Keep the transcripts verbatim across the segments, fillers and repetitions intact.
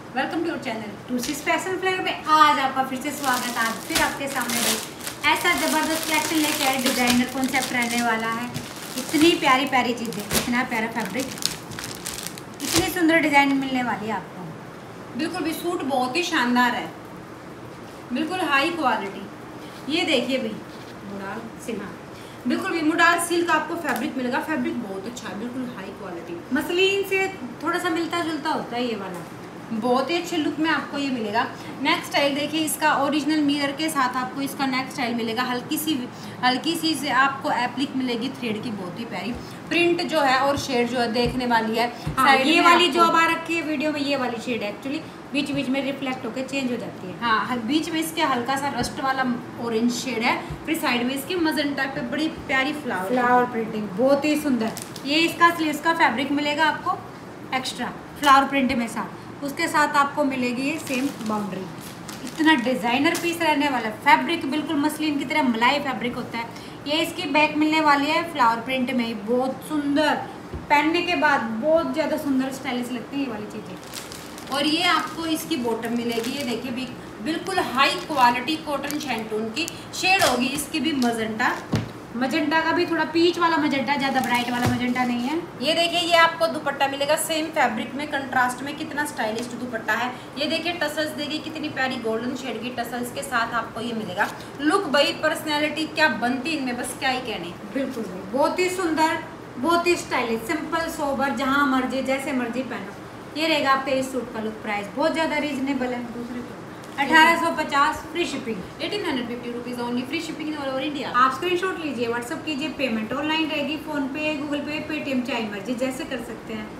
Welcome to our channel टूसीज fashion flavour में आज आपका फिर से स्वागत है। आज फिर आपके सामने भाई ऐसा ज़बरदस्त कलेक्शन लेके आए, डिजाइनर कॉन्सेप्ट रहने वाला है। इतनी प्यारी प्यारी चीज़ें, इतना प्यारा फैब्रिक, इतनी सुंदर डिजाइन मिलने वाली है आपको। बिल्कुल भी सूट बहुत ही शानदार है, बिल्कुल हाई क्वालिटी। ये देखिए भाई मुडाल सिल्क, बिल्कुल भी मुडाल सिल्क आपको फैब्रिक मिलेगा। फैब्रिक बहुत अच्छा है, बिल्कुल हाई क्वालिटी। मसलिन से थोड़ा सा मिलता जुलता होता है ये वाला, बहुत ही अच्छे लुक में आपको ये मिलेगा। नेक स्टाइल देखिए, इसका ओरिजिनल मिरर के साथ आपको इसका नेक स्टाइल मिलेगा। हल्की सी हल्की सी से आपको एप्लिक मिलेगी थ्रेड की, बहुत ही प्यारी प्रिंट जो है और शेड जो है देखने वाली है। हाँ, ये वाली जो अब आ रखी है वीडियो में, ये वाली शेड एक्चुअली बीच बीच में रिफ्लेक्ट होकर चेंज हो जाती है। हाँ, बीच में इसके हल्का सा रस्ट वाला ऑरेंज शेड है, फिर साइड में इसके मजेंटा पे बड़ी प्यारी फ्लावर फ्लावर प्रिंटिंग बहुत ही सुंदर। ये इसका स्लीव्स का फैब्रिक मिलेगा आपको एक्स्ट्रा फ्लावर प्रिंट में साथ, उसके साथ आपको मिलेगी ये सेम बाउंड्री। इतना डिज़ाइनर पीस रहने वाला है। फैब्रिक बिल्कुल मसलिन की तरह मलाई फैब्रिक होता है। ये इसकी बैक मिलने वाली है फ्लावर प्रिंट में, बहुत सुंदर, पहनने के बाद बहुत ज़्यादा सुंदर स्टाइलिश लगती है ये वाली चीज़ें। और ये आपको इसकी बॉटम मिलेगी, ये देखिए भी बिल्कुल हाई क्वालिटी कॉटन शैंटून की शेड होगी इसकी भी मजेंटा। मजेंटा का भी थोड़ा पीच वाला मजेंटा, ज़्यादा ब्राइट वाला मजेंटा नहीं है। ये देखिए, ये आपको दुपट्टा मिलेगा सेम फैब्रिक में, कंट्रास्ट में, कितना स्टाइलिश दुपट्टा है। ये देखिए टसल्स देखिए, कितनी प्यारी गोल्डन शेड की टसल्स के साथ आपको ये मिलेगा। लुक भाई पर्सनैलिटी क्या बनती इनमें, बस क्या ही कहने। बिल्कुल बहुत ही सुंदर, बहुत ही स्टाइलिश, सिंपल सोबर, जहाँ मर्जी जैसे मर्जी पहनो। ये रहेगा आपके इस सूट का लुक। प्राइस बहुत ज़्यादा रीजनेबल है, दूसरे को अठारह सौ पचास free shipping, eighteen hundred fifty rupees only, free shipping all over India. आप स्क्रीनशॉट लीजिए, व्हाट्सअप कीजिए, पेमेंट ऑनलाइन रहेगी, PhonePe, Google Pay, Paytm, चाहे मर्जी जैसे कर सकते हैं।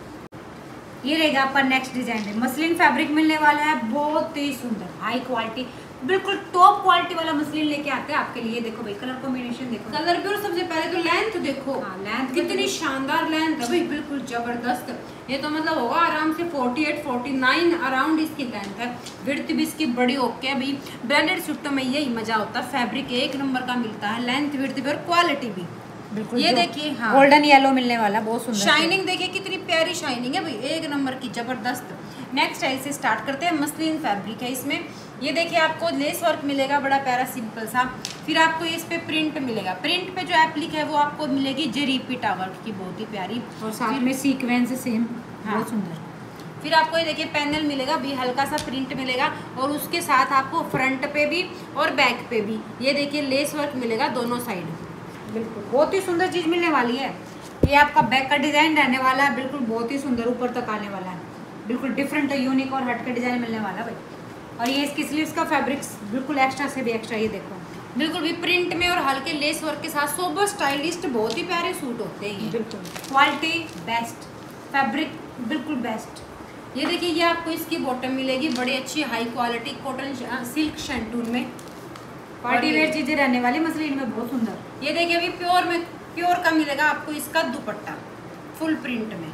ये रहेगा आपका नेक्स्ट डिजाइन है। मसलिन फैब्रिक मिलने वाला है, बहुत ही सुंदर हाई क्वालिटी, बिल्कुल टॉप क्वालिटी वाला मसलिन लेके आते हैं आपके लिए। देखो भाई कलर कॉम्बिनेशन देखो, कलर भी, और सबसे पहले तो लेंथ देखो। हाँ, लेंथ कितनी शानदार लेंथ है भाई, बिल्कुल जबरदस्त। ये तो मतलब होगा आराम से अड़तालीस उनचास अराउंड इसकी लेंथ है। विड्थ भी इसकी बड़ी ओके है भाई। ब्रांडेड सूटों में यही मजा होता है, फैब्रिक एक नंबर का मिलता है, लेंथ विड्थ भी और क्वालिटी भी। बिल्कुल ये देखिए, हाँ गोल्डन येलो मिलने वाला, बहुत सुंदर। शाइनिंग देखिए कितनी प्यारी शाइनिंग है भाई, एक नंबर की जबरदस्त। नेक्स्ट स्टाइल से स्टार्ट करते हैं। मसलिन फैब्रिक है इसमें। ये देखिए आपको लेस वर्क मिलेगा, बड़ा प्यारा सिंपल सा। फिर आपको इस पे प्रिंट मिलेगा। प्रिंट पे जो एप्लिक है वो आपको मिलेगी जरी पीटा वर्क की, बहुत ही प्यारी, और साथ में सीक्वेंस सेम, हाँ। बहुत सुंदर। फिर आपको ये देखिए पैनल मिलेगा भी, हल्का सा प्रिंट मिलेगा, और उसके साथ आपको फ्रंट पे भी और बैक पे भी ये देखिए लेस वर्क मिलेगा दोनों साइड। बिल्कुल बहुत ही सुंदर चीज़ मिलने वाली है। ये आपका बैक का डिज़ाइन रहने वाला है, बिल्कुल बहुत ही सुंदर, ऊपर तक आने वाला है, बिल्कुल डिफरेंट यूनिक और हट का डिज़ाइन मिलने वाला है भाई। और ये इसकी स्लीव्स का फैब्रिक्स बिल्कुल एक्स्ट्रा से भी एक्स्ट्रा, ये देखो बिल्कुल भी प्रिंट में और हल्के लेस वर्क के साथ सोबर स्टाइलिस्ट, बहुत ही प्यारे सूट होते हैं। बिल्कुल क्वालिटी बेस्ट, फैब्रिक बिल्कुल बेस्ट। ये देखिए, ये आपको इसकी बॉटम मिलेगी बड़ी अच्छी high quality cotton silk shantoon में, पार्टी वेयर चीज़ें रहने वाली मसलिन में, बहुत सुंदर। ये देखिए अभी प्योर में प्योर का मिलेगा आपको इसका दुपट्टा फुल प्रिंट में,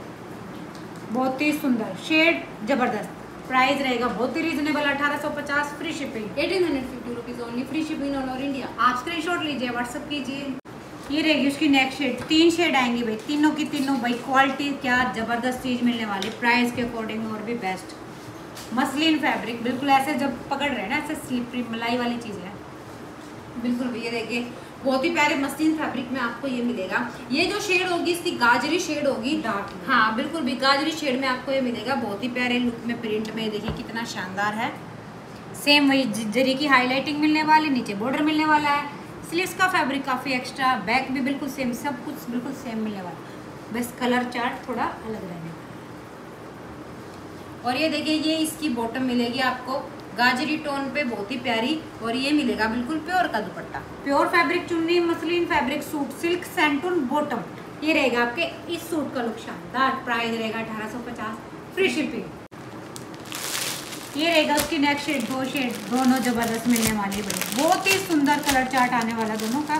बहुत ही सुंदर शेड, जबरदस्त। प्राइस रहेगा बहुत ही रीजनेबल, अठारह सौ पचास free shipping, eighteen hundred fifty rupees only, free shipping all over India. आप स्क्रीनशॉट लीजिए, व्हाट्सअप कीजिए। ये रहेगी उसकी नेक्स्ट शेड, तीन शेड आएंगी भाई, तीनों की तीनों भाई क्वालिटी क्या जबरदस्त चीज़ मिलने वाली, प्राइस के अकॉर्डिंग और भी बेस्ट। मसलिन फैब्रिक बिल्कुल ऐसे जब पकड़ रहे हैं ना, ऐसे स्लिपरी मलाई वाली चीज़ है। बिल्कुल भैया देखिए बहुत ही प्यारे मसलिन फैब्रिक में आपको ये मिलेगा। ये जो शेड होगी इसकी गाजरी शेड होगी, डार्क, हाँ बिल्कुल भी गाजरी शेड में आपको ये मिलेगा, बहुत ही प्यारे लुक में, प्रिंट में देखिए कितना शानदार है। सेम वही जरी की हाईलाइटिंग मिलने वाली, नीचे बॉर्डर मिलने वाला है। स्लीव्स का फैब्रिक काफ़ी एक्स्ट्रा, बैक भी बिल्कुल सेम, सब कुछ बिल्कुल सेम मिलने वाला, बस कलर चार्ट थोड़ा अलग रहने। और ये देखिए, ये इसकी बॉटम मिलेगी आपको गाजरी टोन पे, बहुत ही प्यारी, और ये मिलेगा बिल्कुल प्योर का दुपट्टा। प्योर फैब्रिक चुन्नी, muslin fabric suit, silk shantoon bottom, ये रहेगा आपके इस सूट का लुक शानदार। प्राइस रहेगा अठारह सौ पचास फ्री शिपिंग। ये रहेगा उसकी नेक्स्ट शेड, दो शेड दोनों जबरदस्त मिलने वाली है, बहुत ही सुंदर कलर चार्ट आने वाला दोनों का।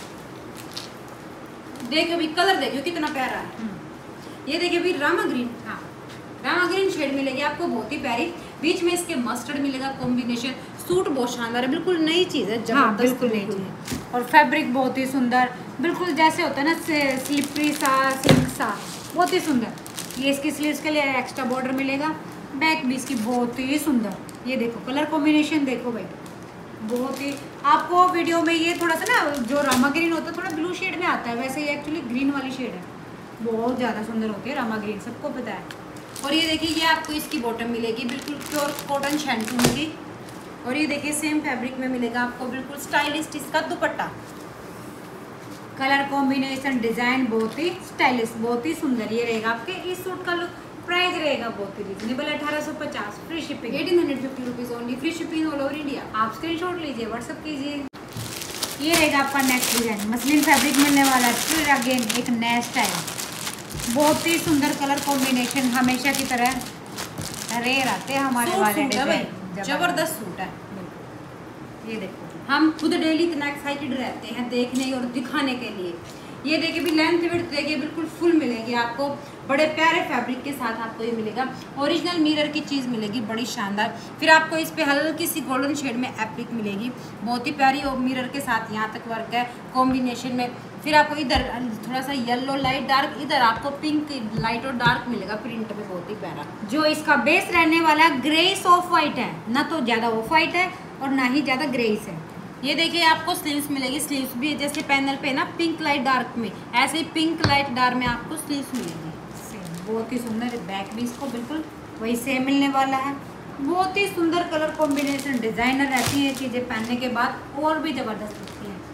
देखियो भी कलर देखियो कितना प्यारा है। ये देखिए भी रामा ग्रीन, हाँ रामा ग्रीन शेड मिलेगी आपको, बहुत ही प्यारी। बीच में इसके मस्टर्ड मिलेगा कॉम्बिनेशन। सूट बहुत शानदार है, बिल्कुल नई चीज़ है, जबरदस्त नई चीज़ है। और फैब्रिक बहुत ही सुंदर, बिल्कुल जैसे होता है ना स्लिपरी सा, सिल्क सा, बहुत ही सुंदर। ये इसकी स्लीव्स के लिए एक्स्ट्रा बॉर्डर मिलेगा, बैक भी इसकी बहुत ही सुंदर, ये देखो कलर कॉम्बिनेशन देखो भाई, बहुत ही आपको वीडियो में ये थोड़ा सा ना जो रामा ग्रीन होता है थोड़ा ब्लू शेड में आता है, वैसे ये एक्चुअली ग्रीन वाली शेड है, बहुत ज़्यादा सुंदर होती है रामा ग्रीन, सबको पता है। और ये देखिए ये आपको इसकी बॉटम मिलेगी बिल्कुल प्योर कॉटन शैंटून की। और ये देखिए सेम फैब्रिक में मिलेगा आपको बिल्कुल स्टाइलिश इसका दुपट्टा। कलर कॉम्बिनेशन डिजाइन बहुत ही स्टाइलिश, बहुत ही सुंदर ये रहेगा आपके। इस सूट का लुक प्राइस रहेगा बहुत ही रिजनेबल, अठारह सौ पचास, free shipping, eighteen hundred fifty rupees only, free shipping all over India. आप स्क्रीनशॉट लीजिए, व्हाट्सअप कीजिए। ये रहेगा आपका नेक्स्ट डिजाइन, मसलिन फैब्रिक मिलने वाला है, फिर अगेन एक नया स्टाइल, बहुत ही सुंदर कलर कॉम्बिनेशन, हमेशा की तरह रेयर आते हैं हमारे वाले डिजाइन, जबरदस्त सूट है। ये देखो हम खुद डेली इतना एक्साइटेड रहते हैं देखने और दिखाने के लिए। ये देखिए भी लेंथ विड्थ देखिए बिल्कुल फुल मिलेगी आपको, बड़े प्यारे फैब्रिक के साथ आपको ये मिलेगा। ओरिजिनल मिरर की चीज़ मिलेगी बड़ी शानदार। फिर आपको इस पे हल्की सी गोल्डन शेड में एप्लिक मिलेगी, बहुत ही प्यारी, और मिरर के साथ यहाँ तक वर्क है कॉम्बिनेशन में। फिर आपको इधर थोड़ा सा येलो लाइट डार्क, इधर आपको पिंक लाइट और डार्क मिलेगा प्रिंट में, बहुत ही प्यारा। जो इसका बेस रहने वाला ग्रेस ऑफ वाइट है, ना तो ज़्यादा ऑफ वाइट है और ना ही ज़्यादा ग्रेस है। ये देखिए आपको स्लीव्स मिलेगी, स्लीव्स भी जैसे पैनल पे ना पिंक लाइट डार्क में, ऐसे ही पिंक लाइट डार्क में आपको स्लीव्स मिलेगी। बहुत ही सुंदर, बैक भी इसको बिल्कुल वही सेम मिलने वाला है। बहुत ही सुंदर कलर कॉम्बिनेशन, डिजाइनर रहती है चीज़ें पहनने के बाद और भी ज़बरदस्त लगती है।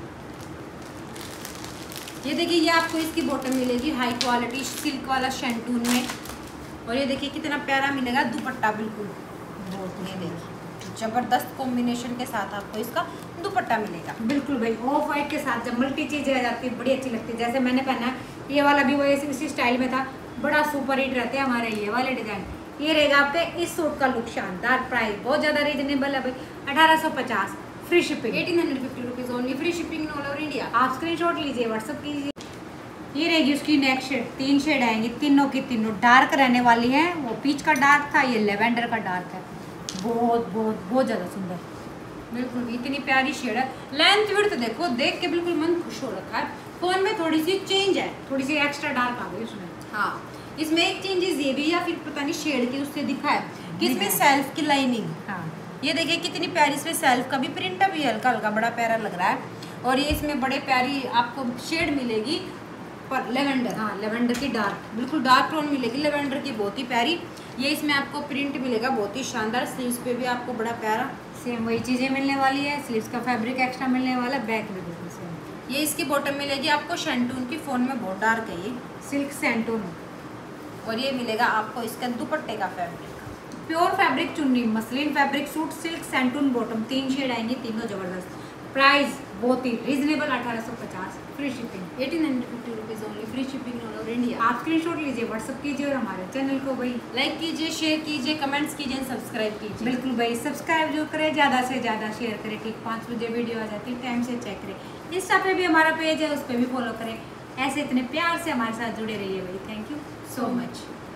ये देखिए ये आपको इसकी बॉटम मिलेगी हाई क्वालिटी सिल्क वाला शैंटून में। और ये देखिए कितना प्यारा मिलेगा दुपट्टा, बिल्कुल बहुत, ये देखिए जबरदस्त कॉम्बिनेशन के साथ आपको इसका दुपट्टा मिलेगा। बिल्कुल भाई, ऑफ वाइट के साथ जब मल्टी चीज़ें आ जाती है बड़ी अच्छी लगती है। जैसे मैंने पहना ये वाला भी वही इसी स्टाइल में था, बड़ा सुपर हिट रहते हैं हमारे ये वाले डिज़ाइन। ये रहेगा आपके इस सूट का लुक शानदार, प्राइस बहुत ज़्यादा रीजनेबल है भाई, अठारह सौ पचास, free shipping, eighteen hundred fifty rupees only, free shipping all over India. आप स्क्रीनशॉट लीजिए, व्हाट्सअप कीजिए। ये रहेगी उसकी नेक्स्ट शेड, तीन शेड आएंगी, तीनों की तीनों डार्क रहने वाली हैं। वो पीच का डार्क था, ये लेवेंडर का डार्क है, बहुत बहुत बहुत ज़्यादा सुंदर, बिल्कुल इतनी प्यारी शेड है। लेंथ विड्थ देखो, देख के बिल्कुल मन खुश हो रखा है। फोन में थोड़ी सी चेंज है, थोड़ी सी एक्स्ट्रा डार्क आ गई उसमें। हाँ, इसमें एक चेंजेस ये भी, या फिर पता नहीं शेड की उससे दिखा है कि इसमें सेल्फ की लाइनिंग। हाँ, ये देखिए कितनी प्यारी, इसमें सेल्फ का भी प्रिंट भी हल्का हल्का बड़ा प्यारा लग रहा है। और ये इसमें बड़े प्यारी आपको शेड मिलेगी पर लेवेंडर, हाँ लेवेंडर की डार्क, बिल्कुल डार्क टोन मिलेगी लेवेंडर की, बहुत ही प्यारी। ये इसमें आपको प्रिंट मिलेगा बहुत ही शानदार, स्लीव्स पे भी आपको बड़ा प्यारा सेम वही चीज़ें मिलने वाली है। स्लीव्स का फैब्रिक एक्स्ट्रा मिलने वाला, बैक भी बिल्कुल सेम। ये इसकी बॉटम मिलेगी आपको शैंटून की, फोन में बहुत डार्क है ये, सिल्क सैंटून। और ये मिलेगा आपको इसका दुपट्टे का फैब्रिक, प्योर फैब्रिक चुन्नी, muslin fabric suit, silk shantoon bottom, तीन शेड आएंगी, तीनों जबरदस्त। प्राइस बहुत ही रीजनेबल, अठारह सौ पचास, free shipping, eighteen hundred fifty rupees only, free shipping all over India. आप स्क्रीनशॉट लीजिए, व्हाट्सअप कीजिए और हमारे चैनल को भाई लाइक कीजिए, शेयर कीजिए, कमेंट्स कीजिए, सब्सक्राइब कीजिए। बिल्कुल भाई, सब्सक्राइब जो करें, ज़्यादा से ज़्यादा शेयर करें। ठीक पाँच बजे वीडियो आ जाती है, टाइम से चेक करें। इंस्टा पे भी हमारा पेज है, उस पर भी फॉलो करें। ऐसे इतने प्यार से हमारे साथ जुड़े रहिए भाई, थैंक यू सो मच।